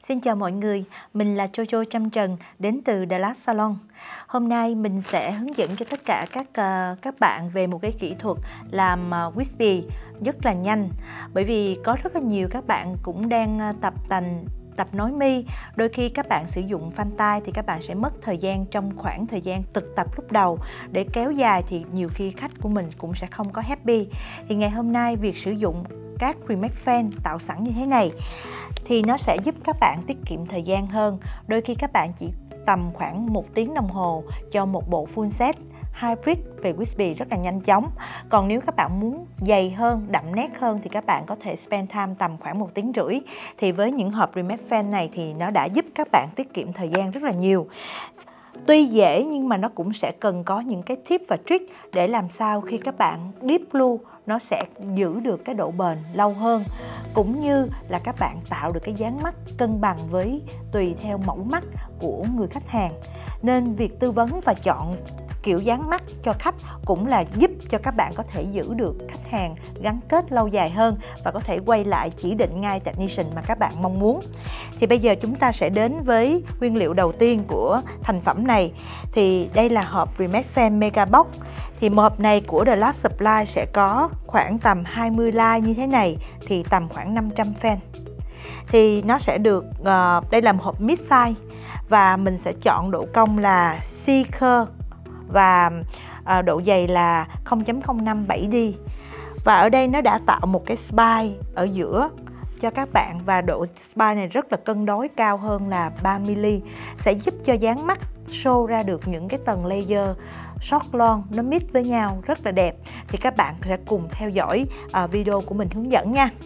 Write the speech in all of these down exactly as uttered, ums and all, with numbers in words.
Xin chào mọi người, mình là Jojo Trâm Trần đến từ The Last Salon. Hôm nay mình sẽ hướng dẫn cho tất cả các uh, các bạn về một cái kỹ thuật làm uh, wispy rất là nhanh. Bởi vì có rất là nhiều các bạn cũng đang uh, tập tành tập nối mi. Đôi khi các bạn sử dụng phanh tay thì các bạn sẽ mất thời gian trong khoảng thời gian thực tập lúc đầu. Để kéo dài thì nhiều khi khách của mình cũng sẽ không có happy. Thì ngày hôm nay việc sử dụng các remake fan tạo sẵn như thế này thì nó sẽ giúp các bạn tiết kiệm thời gian hơn. Đôi khi các bạn chỉ tầm khoảng một tiếng đồng hồ cho một bộ full set hybrid về wispy rất là nhanh chóng. Còn nếu các bạn muốn dày hơn, đậm nét hơn thì các bạn có thể spend time tầm khoảng một tiếng rưỡi. Thì với những hộp remake fan này thì nó đã giúp các bạn tiết kiệm thời gian rất là nhiều. Tuy dễ nhưng mà nó cũng sẽ cần có những cái tip và trick để làm sao khi các bạn deep blue nó sẽ giữ được cái độ bền lâu hơn, cũng như là các bạn tạo được cái dáng mắt cân bằng với tùy theo mẫu mắt của người khách hàng. Nên việc tư vấn và chọn kiểu dáng mắt cho khách cũng là giúp cho các bạn có thể giữ được khách hàng gắn kết lâu dài hơn và có thể quay lại chỉ định ngay technician mà các bạn mong muốn. Thì bây giờ chúng ta sẽ đến với nguyên liệu đầu tiên của thành phẩm này. Thì đây là hộp remake fan Mega Box. Thì một hộp này của The Last Supply sẽ có khoảng tầm hai mươi line như thế này, thì tầm khoảng năm trăm fan. Thì nó sẽ được, uh, đây là một hộp mid size và mình sẽ chọn độ cong là C-curve và uh, độ dày là không chấm không năm bảy D. Và ở đây nó đã tạo một cái spine ở giữa cho các bạn, và độ spine này rất là cân đối, cao hơn là ba mi li, sẽ giúp cho dáng mắt show ra được những cái tầng layer short long nó mix với nhau rất là đẹp. Thì các bạn sẽ cùng theo dõi uh, video của mình hướng dẫn nha.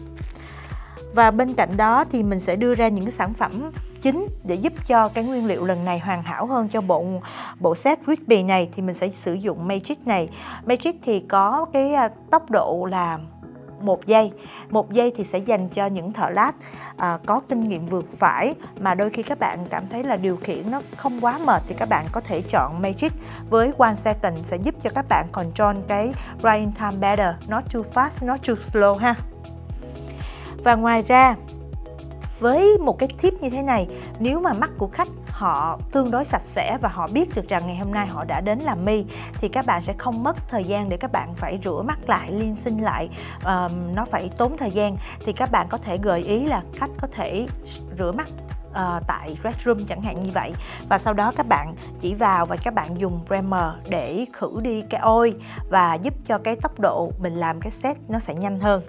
Và bên cạnh đó thì mình sẽ đưa ra những cái sản phẩm chính để giúp cho cái nguyên liệu lần này hoàn hảo hơn cho bộ bộ set wispy này. Thì mình sẽ sử dụng Magic này. Magic thì có cái uh, tốc độ là một giây. Một giây thì sẽ dành cho những thợ lát à, có kinh nghiệm vừa phải, mà đôi khi các bạn cảm thấy là điều khiển nó không quá mệt thì các bạn có thể chọn Magic với one second, sẽ giúp cho các bạn control cái drying time better, not too fast, not too slow ha. Và ngoài ra với một cái tip như thế này, nếu mà mắt của khách họ tương đối sạch sẽ và họ biết được rằng ngày hôm nay họ đã đến làm mi, thì các bạn sẽ không mất thời gian để các bạn phải rửa mắt lại, liên sinh lại, uh, nó phải tốn thời gian. Thì các bạn có thể gợi ý là khách có thể rửa mắt uh, tại restroom chẳng hạn như vậy, và sau đó các bạn chỉ vào và các bạn dùng primer để khử đi cái ôi và giúp cho cái tốc độ mình làm cái set nó sẽ nhanh hơn.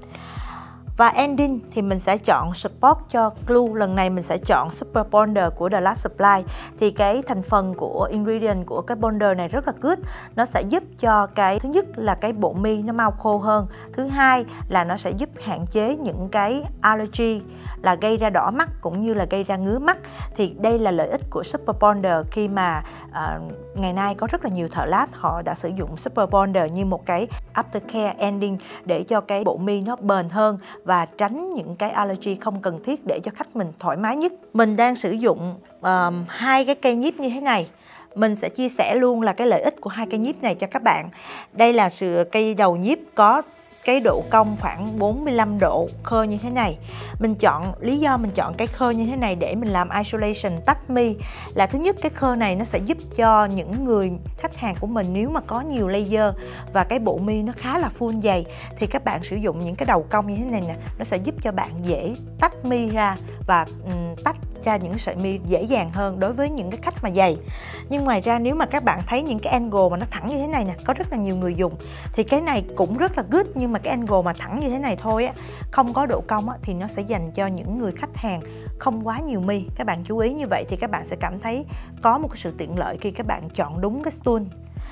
Và ending thì mình sẽ chọn support cho glue. Lần này mình sẽ chọn Super Bonder của The Last Supply. Thì cái thành phần của ingredient của cái bonder này rất là good. Nó sẽ giúp cho cái, thứ nhất là cái bộ mi nó mau khô hơn. Thứ hai là nó sẽ giúp hạn chế những cái allergy là gây ra đỏ mắt cũng như là gây ra ngứa mắt. Thì đây là lợi ích của Super Bonder khi mà uh, ngày nay có rất là nhiều thợ lát họ đã sử dụng Super Bonder như một cái aftercare ending để cho cái bộ mi nó bền hơn và tránh những cái allergy không cần thiết, để cho khách mình thoải mái nhất. Mình đang sử dụng um, hai cái cây nhíp như thế này. Mình sẽ chia sẻ luôn là cái lợi ích của hai cây nhíp này cho các bạn. Đây là sự cây đầu nhíp có cái độ cong khoảng bốn mươi lăm độ, khơ như thế này. Mình chọn, lý do mình chọn cái khơ như thế này để mình làm isolation tách mi là thứ nhất, cái khơ này nó sẽ giúp cho những người khách hàng của mình nếu mà có nhiều layer và cái bộ mi nó khá là full dày, thì các bạn sử dụng những cái đầu cong như thế này nè, nó sẽ giúp cho bạn dễ tách mi ra và um, tách ra những sợi mi dễ dàng hơn đối với những cái khách mà dày. Nhưng ngoài ra nếu mà các bạn thấy những cái angle mà nó thẳng như thế này nè, có rất là nhiều người dùng, thì cái này cũng rất là good, nhưng mà cái angle mà thẳng như thế này thôi á, không có độ cong á, thì nó sẽ dành cho những người khách hàng không quá nhiều mi. Các bạn chú ý như vậy thì các bạn sẽ cảm thấy có một cái sự tiện lợi khi các bạn chọn đúng cái tool.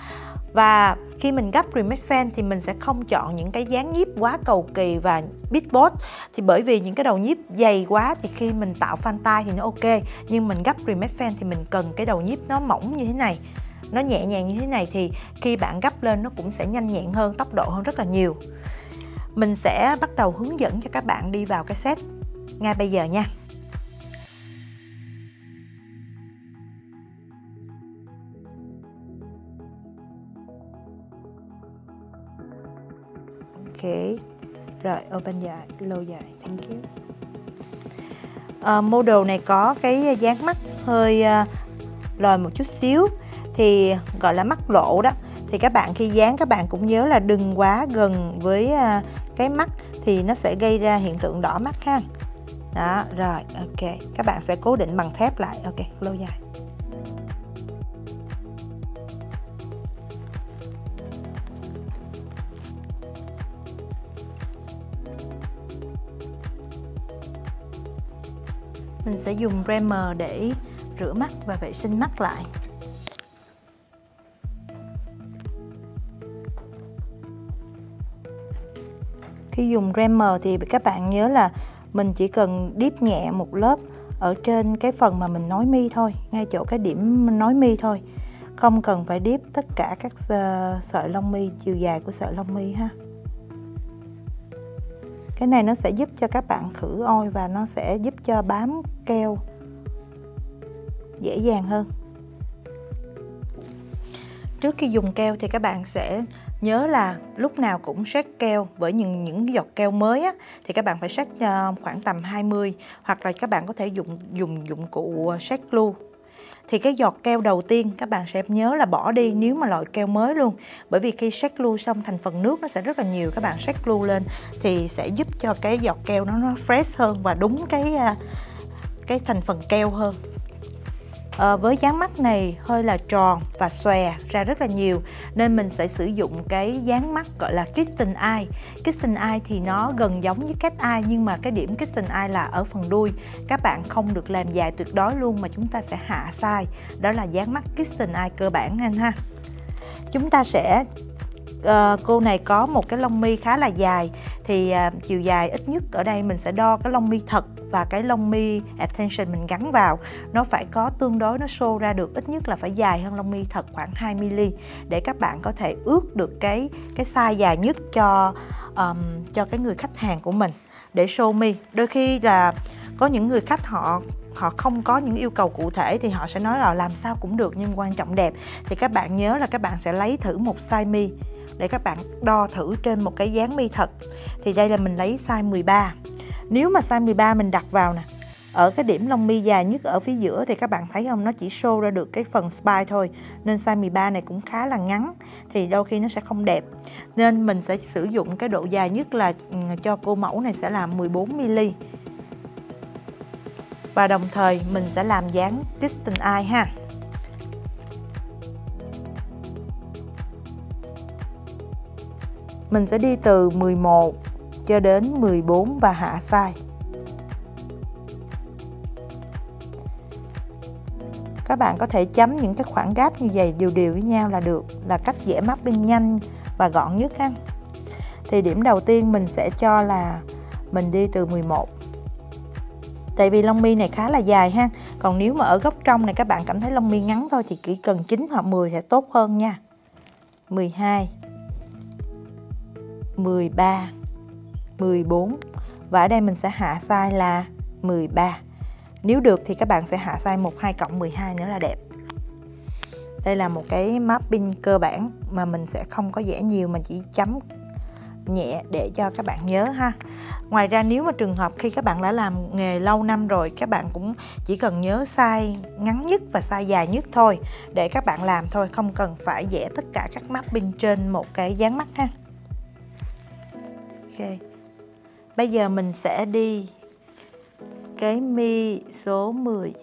Và khi mình gấp remake fan thì mình sẽ không chọn những cái dáng nhíp quá cầu kỳ và big boss. Thì bởi vì những cái đầu nhíp dày quá thì khi mình tạo fan tay thì nó ok, nhưng mình gấp remake fan thì mình cần cái đầu nhíp nó mỏng như thế này, nó nhẹ nhàng như thế này, thì khi bạn gấp lên nó cũng sẽ nhanh nhẹn hơn, tốc độ hơn rất là nhiều. Mình sẽ bắt đầu hướng dẫn cho các bạn đi vào cái set ngay bây giờ nha. Ok, rồi open dài, lâu dài, thank you. uh, model này có cái dáng mắt hơi uh, lồi một chút xíu, thì gọi là mắt lộ đó. Thì các bạn khi dán các bạn cũng nhớ là đừng quá gần với uh, cái mắt thì nó sẽ gây ra hiện tượng đỏ mắt ha. Đó, rồi, ok. Các bạn sẽ cố định bằng thép lại. Ok, lâu dài. Mình sẽ dùng primer để rửa mắt và vệ sinh mắt lại. Khi dùng primer thì các bạn nhớ là mình chỉ cần dip nhẹ một lớp ở trên cái phần mà mình nối mi thôi, ngay chỗ cái điểm nối mi thôi. Không cần phải dip tất cả các sợi lông mi, chiều dài của sợi lông mi ha. Cái này nó sẽ giúp cho các bạn khử oi và nó sẽ giúp cho bám keo dễ dàng hơn. Trước khi dùng keo thì các bạn sẽ nhớ là lúc nào cũng sát keo. Với những những giọt keo mới á, thì các bạn phải sát khoảng tầm hai mươi, hoặc là các bạn có thể dùng dùng dụng cụ sát glue. Thì cái giọt keo đầu tiên các bạn sẽ nhớ là bỏ đi nếu mà loại keo mới luôn. Bởi vì khi sát glue xong thành phần nước nó sẽ rất là nhiều, các bạn sát glue lên thì sẽ giúp cho cái giọt keo nó, nó fresh hơn và đúng cái cái thành phần keo hơn. À, với dáng mắt này hơi là tròn và xòe ra rất là nhiều, nên mình sẽ sử dụng cái dáng mắt gọi là kitten eye. Kitten eye thì nó gần giống với cat eye, nhưng mà cái điểm kitten eye là ở phần đuôi. Các bạn không được làm dài tuyệt đối luôn, mà chúng ta sẽ hạ size. Đó là dáng mắt kitten eye cơ bản anh ha. Chúng ta sẽ uh, cô này có một cái lông mi khá là dài, thì uh, chiều dài ít nhất ở đây mình sẽ đo cái lông mi thật và cái lông mi extension mình gắn vào, nó phải có tương đối, nó show ra được ít nhất là phải dài hơn lông mi thật khoảng hai mi li, để các bạn có thể ước được cái cái size dài nhất cho um, cho cái người khách hàng của mình để show mi. Đôi khi là có những người khách họ họ không có những yêu cầu cụ thể thì họ sẽ nói là làm sao cũng được, nhưng quan trọng đẹp. Thì các bạn nhớ là các bạn sẽ lấy thử một size mi để các bạn đo thử trên một cái dáng mi thật. Thì đây là mình lấy size mười ba. Nếu mà size mười ba mình đặt vào nè, ở cái điểm lông mi dài nhất ở phía giữa thì các bạn thấy không, nó chỉ show ra được cái phần spine thôi, nên size mười ba này cũng khá là ngắn, thì đôi khi nó sẽ không đẹp. Nên mình sẽ sử dụng cái độ dài nhất là cho cô mẫu này sẽ là mười bốn mi li. Và đồng thời mình sẽ làm dáng kitten eye ha. Mình sẽ đi từ mười một cho đến mười bốn và hạ size. Các bạn có thể chấm những cái khoảng gap như vậy đều đều với nhau là được, là cách dễ mapping nhanh và gọn nhất ha. Thì điểm đầu tiên mình sẽ cho là mình đi từ mười một. Tại vì lông mi này khá là dài ha. Còn nếu mà ở góc trong này các bạn cảm thấy lông mi ngắn thôi thì chỉ cần chín hoặc mười sẽ tốt hơn nha. mười hai, mười ba, mười bốn. Và ở đây mình sẽ hạ size là mười ba. Nếu được thì các bạn sẽ hạ size một hai cộng mười hai nữa là đẹp. Đây là một cái mapping cơ bản mà mình sẽ không có vẽ nhiều mà chỉ chấm nhẹ để cho các bạn nhớ ha. Ngoài ra nếu mà trường hợp khi các bạn đã làm nghề lâu năm rồi, các bạn cũng chỉ cần nhớ size ngắn nhất và size dài nhất thôi để các bạn làm thôi, không cần phải vẽ tất cả các mapping trên một cái dáng mắt ha. Ok. Bây giờ mình sẽ đi cái mi số mười.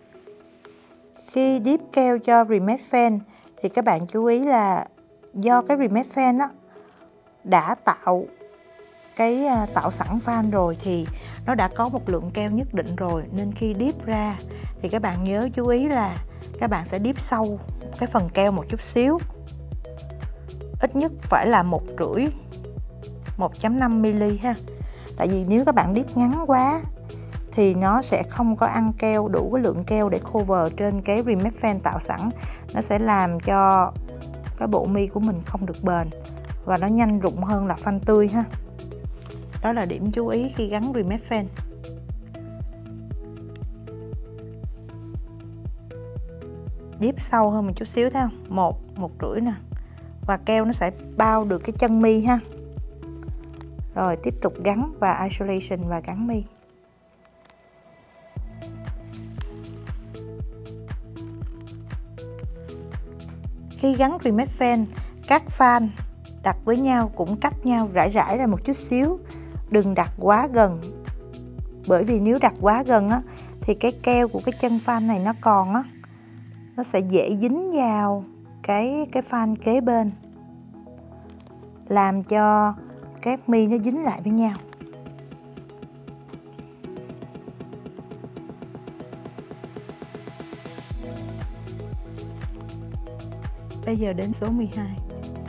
Khi dip keo cho remake fan thì các bạn chú ý là do cái remake fan đó đã tạo cái tạo sẵn fan rồi thì nó đã có một lượng keo nhất định rồi, nên khi dip ra thì các bạn nhớ chú ý là các bạn sẽ dip sâu cái phần keo một chút xíu, ít nhất phải là một rưỡi một phẩy năm mi li ha. Tại vì nếu các bạn dip ngắn quá thì nó sẽ không có ăn keo, đủ cái lượng keo để cover trên cái remake fan tạo sẵn, nó sẽ làm cho cái bộ mi của mình không được bền và nó nhanh rụng hơn là fan tươi ha. Đó là điểm chú ý khi gắn remake fan. Dip sâu hơn một chút xíu thấy không? Một, một rưỡi nè. Và keo nó sẽ bao được cái chân mi ha. Rồi tiếp tục gắn và isolation và gắn mi. Khi gắn remake fan, các fan đặt với nhau cũng cách nhau rải rải ra một chút xíu, đừng đặt quá gần. Bởi vì nếu đặt quá gần á, thì cái keo của cái chân fan này nó còn á, nó sẽ dễ dính vào cái cái fan kế bên, làm cho các mi nó dính lại với nhau. Bây giờ đến số mười hai.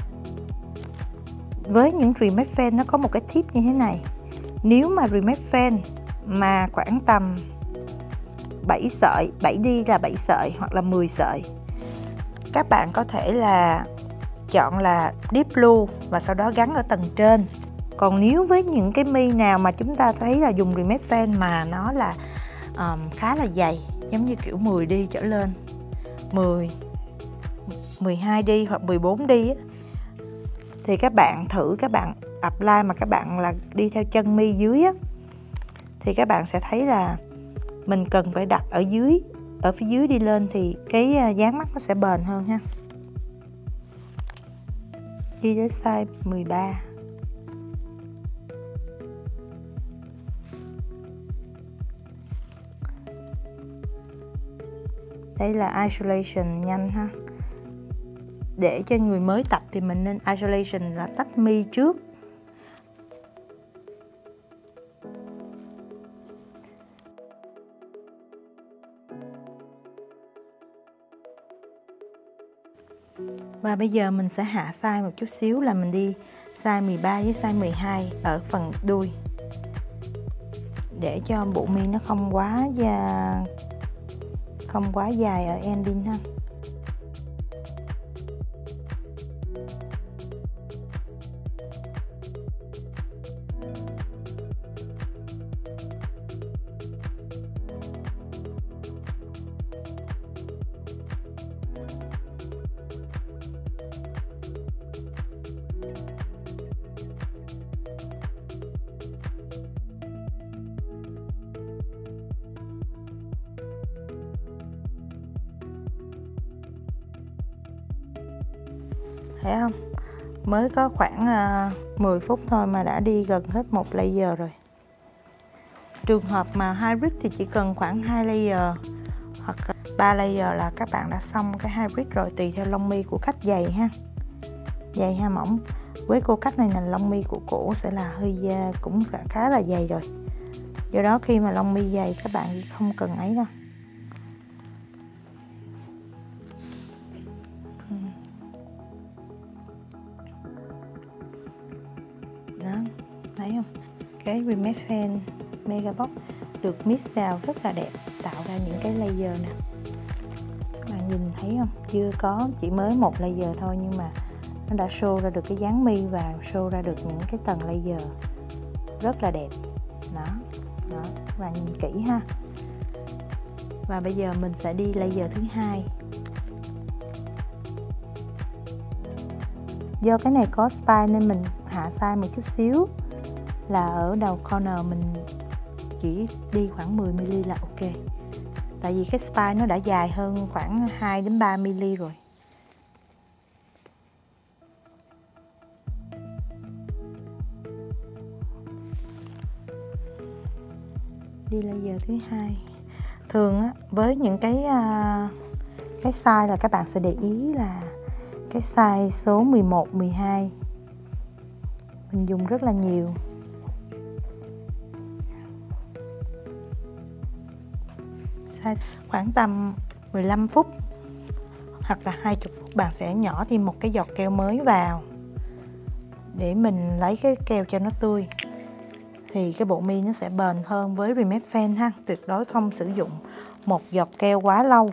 Với những remake fan nó có một cái tip như thế này. Nếu mà remake fan mà khoảng tầm bảy sợi, bảy đi là bảy sợi hoặc là mười sợi, các bạn có thể là chọn là deep blue và sau đó gắn ở tầng trên. Còn nếu với những cái mi nào mà chúng ta thấy là dùng remake fan mà nó là um, khá là dày, giống như kiểu mười đi trở lên, mười, mười hai đi hoặc mười bốn đi á, thì các bạn thử các bạn apply mà các bạn là đi theo chân mi dưới á, thì các bạn sẽ thấy là mình cần phải đặt ở dưới, ở phía dưới đi lên thì cái dáng mắt nó sẽ bền hơn ha. Đi đến size mười ba. Đây là isolation nhanh ha. Để cho người mới tập thì mình nên isolation là tách mi trước. Và bây giờ mình sẽ hạ size một chút xíu, là mình đi size mười ba với size mười hai ở phần đuôi, để cho bộ mi nó không quá da, không quá dài ở ending ha. Thấy không? Mới có khoảng uh, mười phút thôi mà đã đi gần hết một layer rồi. Trường hợp mà hybrid thì chỉ cần khoảng hai layer hoặc ba layer là các bạn đã xong cái hybrid rồi, tùy theo lông mi của khách dày ha. Dày hay mỏng. Với cô cách này là lông mi của cổ sẽ là hơi da cũng khá là dày rồi. Do đó khi mà lông mi dày các bạn không cần ấy đâu. Đó, thấy không? Cái remake fan Megabox được mix vào rất là đẹp, tạo ra những cái layer nè. Các bạn nhìn thấy không? Chưa có, chỉ mới một layer thôi nhưng mà nó đã show ra được cái dáng mi và show ra được những cái tầng layer rất là đẹp. Đó, đó, các bạn nhìn kỹ ha. Và bây giờ mình sẽ đi layer thứ hai. Do cái này có spine nên mình hạ size một chút xíu, là ở đầu corner mình chỉ đi khoảng mười mi li là ok. Tại vì cái spine nó đã dài hơn khoảng hai đến ba mi li rồi. Đi layer thứ hai. Thường á, với những cái uh, cái size là các bạn sẽ để ý là cái size số mười một, mười hai mình dùng rất là nhiều. Size khoảng tầm mười lăm phút hoặc là hai mươi phút bạn sẽ nhỏ thêm một cái giọt keo mới vào để mình lấy cái keo cho nó tươi, thì cái bộ mi nó sẽ bền hơn với remake fan ha. Tuyệt đối không sử dụng một giọt keo quá lâu.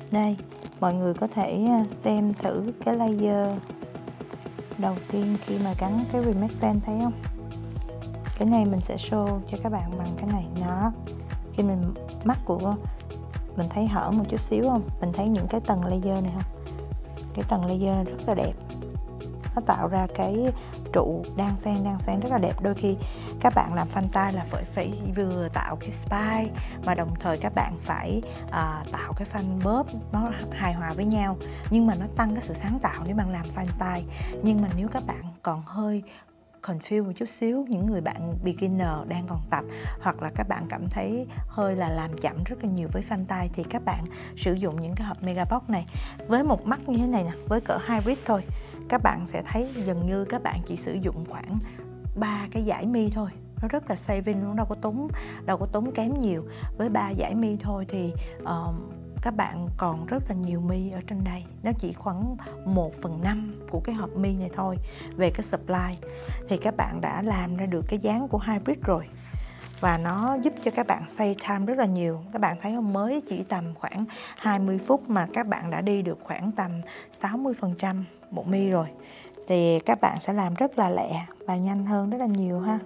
Đây, mọi người có thể xem thử cái layer đầu tiên khi mà gắn cái Remake Fan, thấy không? Cái này mình sẽ show cho các bạn bằng cái này. Nó khi mình mắt của mình thấy hở một chút xíu không? Mình thấy những cái tầng layer này không? Cái tầng layer này rất là đẹp. Nó tạo ra cái trụ đan xen đan xen rất là đẹp. Đôi khi các bạn làm fan tay là phải phải vừa tạo cái spine mà đồng thời các bạn phải uh, tạo cái fan bóp nó hài hòa với nhau, nhưng mà nó tăng cái sự sáng tạo nếu bạn làm fan tay. Nhưng mà nếu các bạn còn hơi confuse một chút xíu, những người bạn beginner đang còn tập, hoặc là các bạn cảm thấy hơi là làm chậm rất là nhiều với fan tay, thì các bạn sử dụng những cái hộp Megabox này với một mắt như thế này nè, với cỡ hybrid thôi, các bạn sẽ thấy dường như các bạn chỉ sử dụng khoảng ba cái dải mi thôi. Nó rất là saving, nó đâu có tốn đâu có tốn kém nhiều. Với ba dải mi thôi thì uh, các bạn còn rất là nhiều mi ở trên đây. Nó chỉ khoảng một phần năm của cái hộp mi này thôi. Về cái supply thì các bạn đã làm ra được cái dáng của hybrid rồi. Và nó giúp cho các bạn save time rất là nhiều. Các bạn thấy không, mới chỉ tầm khoảng hai mươi phút mà các bạn đã đi được khoảng tầm sáu mươi phần trăm một mi rồi. Thì các bạn sẽ làm rất là lẹ và nhanh hơn rất là nhiều ha.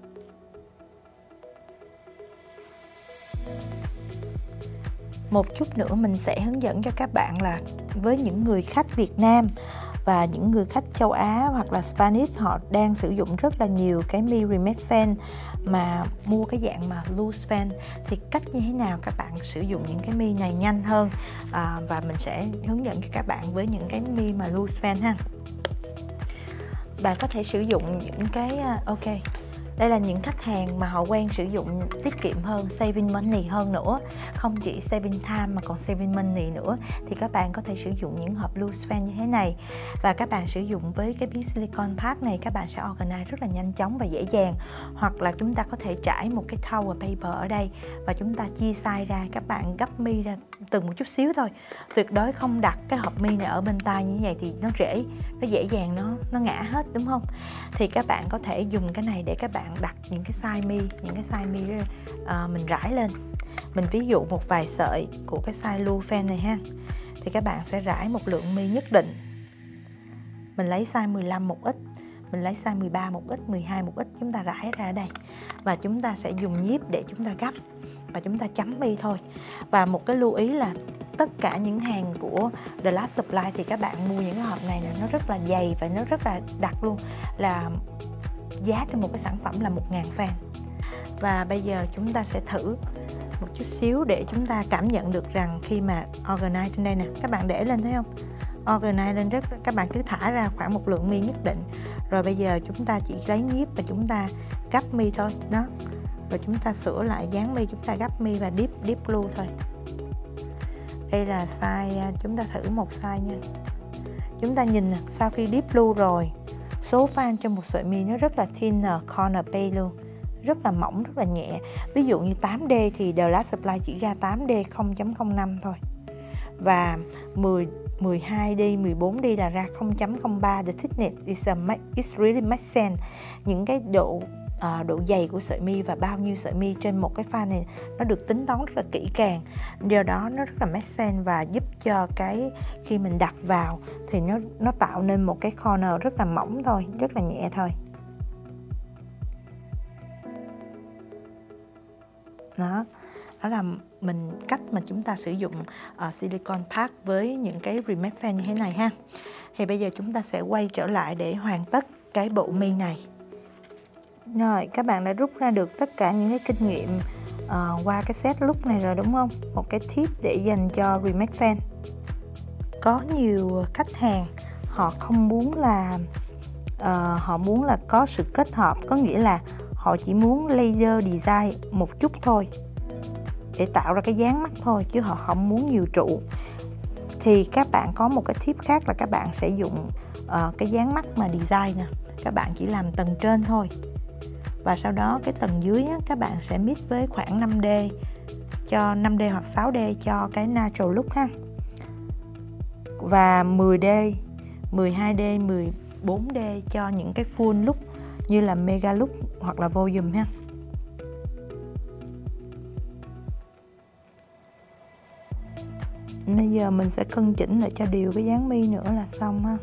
Một chút nữa mình sẽ hướng dẫn cho các bạn là với những người khách Việt Nam và những người khách châu Á hoặc là Spanish, họ đang sử dụng rất là nhiều cái mi Remake Fan mà mua cái dạng mà loose fan, thì cách như thế nào các bạn sử dụng những cái mi này nhanh hơn, à, và mình sẽ hướng dẫn cho các bạn với những cái mi mà loose fan ha. Bạn có thể sử dụng những cái ok, đây là những khách hàng mà họ quen sử dụng tiết kiệm hơn, saving money hơn nữa, không chỉ saving time mà còn saving money nữa, thì các bạn có thể sử dụng những hộp loose fan như thế này. Và các bạn sử dụng với cái miếng silicone pad này, các bạn sẽ organize rất là nhanh chóng và dễ dàng. Hoặc là chúng ta có thể trải một cái towel paper ở đây và chúng ta chia size ra, các bạn gấp mi ra từng một chút xíu thôi. Tuyệt đối không đặt cái hộp mi này ở bên tay như vậy thì nó dễ nó dễ dàng nó nó ngã hết, đúng không? Thì các bạn có thể dùng cái này để các bạn đặt những cái size mi, những cái size mi uh, mình rải lên. Mình ví dụ một vài sợi của cái size loose fan này ha, thì các bạn sẽ rải một lượng mi nhất định. Mình lấy size mười lăm một ít, mình lấy size mười ba một ít, mười hai một ít, chúng ta rải ra ở đây và chúng ta sẽ dùng nhíp để chúng ta gấp và chúng ta chấm mi thôi. Và một cái lưu ý là tất cả những hàng của The Last Supply thì các bạn mua những cái hộp này nó rất là dày và nó rất là đặc luôn, là giá trên một cái sản phẩm là một nghìn fan. Và bây giờ chúng ta sẽ thử một chút xíu để chúng ta cảm nhận được rằng khi mà organize trên đây nè, các bạn để lên thấy không? Organize lên rất, các bạn cứ thả ra khoảng một lượng mi nhất định. Rồi bây giờ chúng ta chỉ lấy nhíp và chúng ta gấp mi thôi, đó. Rồi chúng ta sửa lại dáng mi, chúng ta gấp mi và dip dip glue thôi. Đây là size, chúng ta thử một size nha. Chúng ta nhìn sau khi dip glue rồi, số fan trong một sợi mi nó rất là thinner corner pay luôn, rất là mỏng, rất là nhẹ. Ví dụ như tám D thì The Last Supply chỉ ra tám D không chấm không năm thôi. Và mười, mười hai D, mười bốn D là ra không chấm không ba. The thickness is a make, it's really make sense. Những cái độ uh, độ dày của sợi mi và bao nhiêu sợi mi trên một cái fan này nó được tính toán rất là kỹ càng. Do đó nó rất là make sense và giúp cho cái khi mình đặt vào thì nó nó tạo nên một cái corner rất là mỏng thôi, rất là nhẹ thôi. Đó, đó là mình cách mà chúng ta sử dụng uh, silicone pad với những cái Remake Fan như thế này ha. Thì bây giờ chúng ta sẽ quay trở lại để hoàn tất cái bộ mi này. Rồi, các bạn đã rút ra được tất cả những cái kinh nghiệm uh, qua cái set look này rồi đúng không? Một cái tip để dành cho Remake Fan. Có nhiều khách hàng họ không muốn là uh, họ muốn là có sự kết hợp, có nghĩa là họ chỉ muốn laser design một chút thôi để tạo ra cái dáng mắt thôi, chứ họ không muốn nhiều trụ. Thì các bạn có một cái tip khác là các bạn sẽ dùng uh, cái dáng mắt mà design nè, các bạn chỉ làm tầng trên thôi và sau đó cái tầng dưới á, các bạn sẽ mix với khoảng năm D cho năm D hoặc sáu D cho cái natural look ha, và mười D, mười hai D, mười bốn D cho những cái full look như là mega look hoặc là volume ha. Bây giờ mình sẽ cân chỉnh lại cho đều cái dáng mi nữa là xong ha.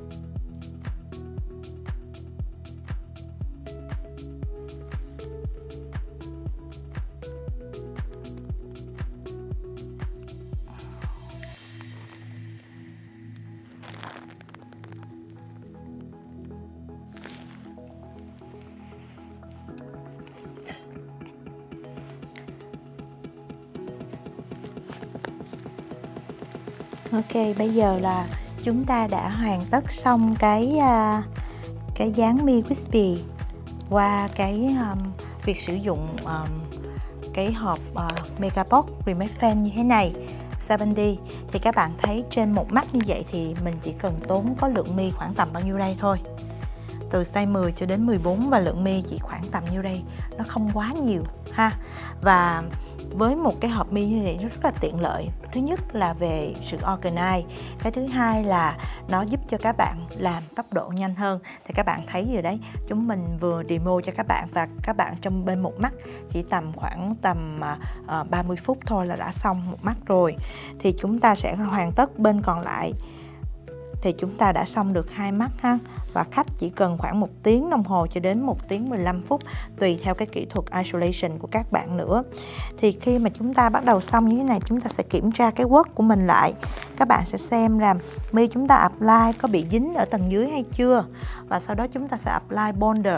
Ok, bây giờ là chúng ta đã hoàn tất xong cái uh, cái dáng mi wispy qua cái um, việc sử dụng um, cái hộp uh, Megabox Remake Fan như thế này bảy D. Thì các bạn thấy trên một mắt như vậy thì mình chỉ cần tốn có lượng mi khoảng tầm bao nhiêu đây thôi, từ size mười cho đến mười bốn, và lượng mi chỉ khoảng tầm nhiêu đây, nó không quá nhiều ha. Và với một cái hộp mi như vậy nó rất là tiện lợi. Thứ nhất là về sự organize, cái thứ hai là nó giúp cho các bạn làm tốc độ nhanh hơn. Thì các bạn thấy rồi đấy, chúng mình vừa demo cho các bạn và các bạn trong bên một mắt chỉ tầm khoảng tầm uh, ba mươi phút thôi là đã xong một mắt rồi. Thì chúng ta sẽ hoàn tất bên còn lại thì chúng ta đã xong được hai mắt ha. Và khách chỉ cần khoảng một tiếng đồng hồ cho đến một tiếng mười lăm phút tùy theo cái kỹ thuật isolation của các bạn nữa. Thì khi mà chúng ta bắt đầu xong như thế này, chúng ta sẽ kiểm tra cái work của mình lại. Các bạn sẽ xem là mi chúng ta apply có bị dính ở tầng dưới hay chưa, và sau đó chúng ta sẽ apply bonder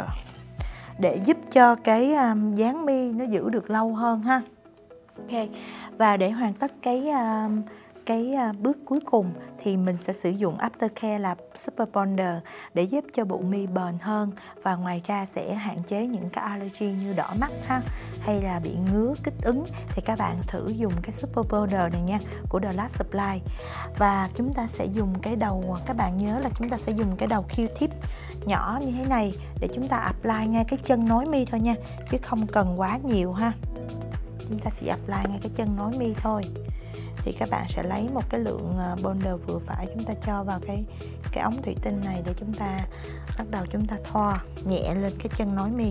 để giúp cho cái um, dáng mi nó giữ được lâu hơn ha. Ok, và để hoàn tất cái um, cái bước cuối cùng thì mình sẽ sử dụng aftercare là Super Bonder để giúp cho bộ mi bền hơn, và ngoài ra sẽ hạn chế những cái allergy như đỏ mắt ha, hay là bị ngứa kích ứng. Thì các bạn thử dùng cái Super Bonder này nha, của The Last Supply. Và chúng ta sẽ dùng cái đầu, các bạn nhớ là chúng ta sẽ dùng cái đầu Q-tip nhỏ như thế này để chúng ta apply ngay cái chân nối mi thôi nha, chứ không cần quá nhiều ha. Chúng ta chỉ apply ngay cái chân nối mi thôi. Thì các bạn sẽ lấy một cái lượng bonder vừa phải, chúng ta cho vào cái cái ống thủy tinh này để chúng ta bắt đầu chúng ta thoa nhẹ lên cái chân nối mi.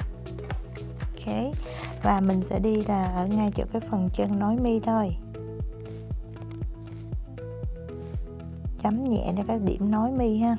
Ok, và mình sẽ đi là ở ngay chỗ cái phần chân nối mi thôi, chấm nhẹ ra cái điểm nối mi ha.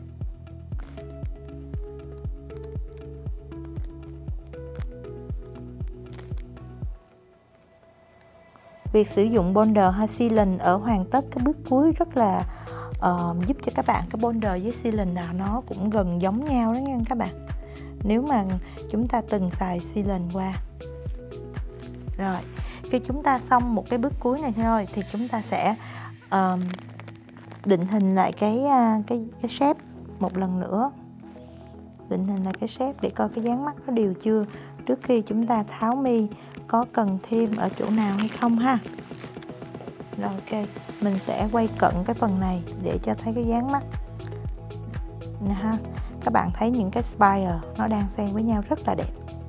Việc sử dụng bonder hay sealant ở hoàn tất cái bước cuối rất là uh, giúp cho các bạn, cái bonder với sealant là nó cũng gần giống nhau đó nha các bạn, nếu mà chúng ta từng xài sealant qua. Rồi, khi chúng ta xong một cái bước cuối này thôi thì chúng ta sẽ uh, định hình lại cái cái cái shape một lần nữa, định hình lại cái shape để coi cái dáng mắt nó đều chưa, trước khi chúng ta tháo mi có cần thêm ở chỗ nào hay không ha. Rồi ok, mình sẽ quay cận cái phần này để cho thấy cái dáng mắt nè ha. Các bạn thấy những cái spire nó đang xen với nhau rất là đẹp.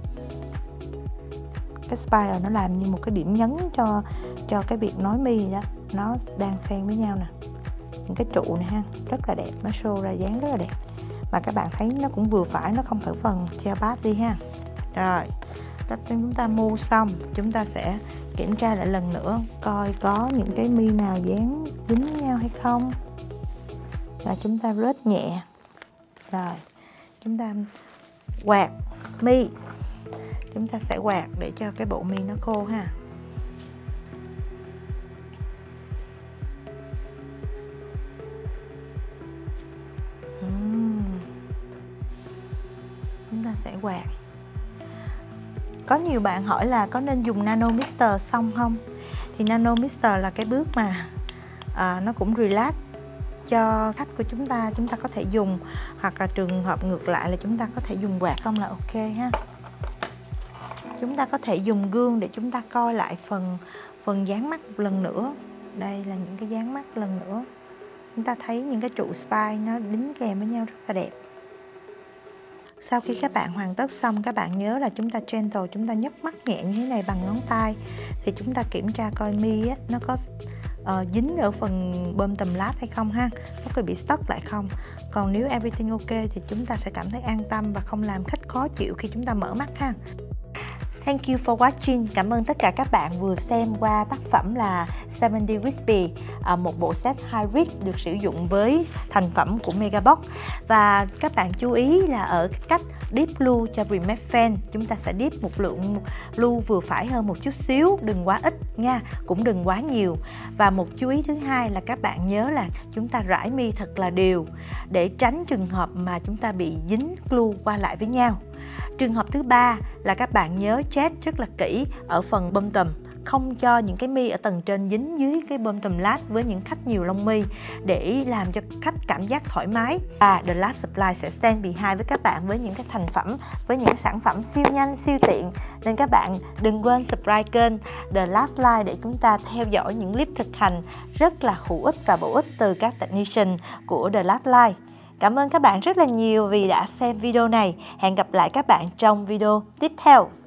Cái spire nó làm như một cái điểm nhấn cho cho cái việc nối mi đó, nó đang xen với nhau nè. Những cái trụ này ha, rất là đẹp, nó show ra dáng rất là đẹp. Mà các bạn thấy nó cũng vừa phải, nó không phải phần treo bát đi ha. Rồi, tất chúng ta mua xong, chúng ta sẽ kiểm tra lại lần nữa coi có những cái mi nào dán dính với nhau hay không, và chúng ta rớt nhẹ. Rồi chúng ta quạt mi, chúng ta sẽ quạt để cho cái bộ mi nó khô ha. uhm. Chúng ta sẽ quạt. Có nhiều bạn hỏi là có nên dùng Nano Mister xong không? Thì Nano Mister là cái bước mà à, nó cũng relax cho khách của chúng ta. Chúng ta có thể dùng, hoặc là trường hợp ngược lại là chúng ta có thể dùng quạt không là ok ha. Chúng ta có thể dùng gương để chúng ta coi lại phần phần dáng mắt một lần nữa. Đây là những cái dáng mắt lần nữa. Chúng ta thấy những cái trụ spine nó đính kèm với nhau rất là đẹp. Sau khi các bạn hoàn tất xong, các bạn nhớ là chúng ta gentle, chúng ta nhấc mắt nhẹ như thế này bằng ngón tay. Thì chúng ta kiểm tra coi mi á, nó có uh, dính ở phần bottom lát hay không ha, nó có bị stuck lại không. Còn nếu everything ok thì chúng ta sẽ cảm thấy an tâm và không làm khách khó chịu khi chúng ta mở mắt ha. Thank you for watching. Cảm ơn tất cả các bạn vừa xem qua tác phẩm là seven D Wispy, một bộ set hybrid được sử dụng với thành phẩm của Megabox. Và các bạn chú ý là ở cách dip blue cho Remake Fan, chúng ta sẽ dip một lượng blue vừa phải hơn một chút xíu, đừng quá ít nha, cũng đừng quá nhiều. Và một chú ý thứ hai là các bạn nhớ là chúng ta rải mi thật là đều để tránh trường hợp mà chúng ta bị dính glue qua lại với nhau. Trường hợp thứ ba là các bạn nhớ check rất là kỹ ở phần bottom, không cho những cái mi ở tầng trên dính dưới cái bottom last với những khách nhiều lông mi, để làm cho khách cảm giác thoải mái. Và The Last Supply sẽ stand behind với các bạn với những cái thành phẩm, với những sản phẩm siêu nhanh, siêu tiện. Nên các bạn đừng quên subscribe kênh The Last Life để chúng ta theo dõi những clip thực hành rất là hữu ích và bổ ích từ các technician của The Last Life. Cảm ơn các bạn rất là nhiều vì đã xem video này. Hẹn gặp lại các bạn trong video tiếp theo.